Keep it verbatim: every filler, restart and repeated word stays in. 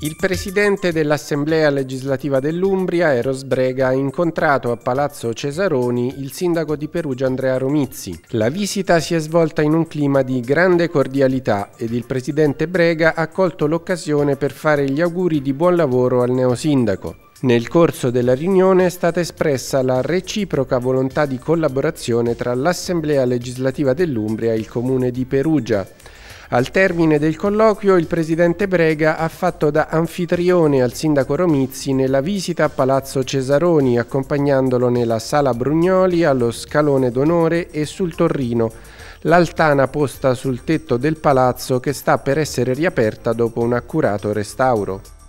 Il presidente dell'Assemblea legislativa dell'Umbria, Eros Brega, ha incontrato a Palazzo Cesaroni il sindaco di Perugia Andrea Romizzi. La visita si è svolta in un clima di grande cordialità ed il presidente Brega ha colto l'occasione per fare gli auguri di buon lavoro al neosindaco. Nel corso della riunione è stata espressa la reciproca volontà di collaborazione tra l'Assemblea legislativa dell'Umbria e il Comune di Perugia. Al termine del colloquio il presidente Brega ha fatto da anfitrione al sindaco Romizzi nella visita a Palazzo Cesaroni, accompagnandolo nella Sala Brugnoli, allo Scalone d'Onore e sul Torrino, l'altana posta sul tetto del palazzo che sta per essere riaperta dopo un accurato restauro.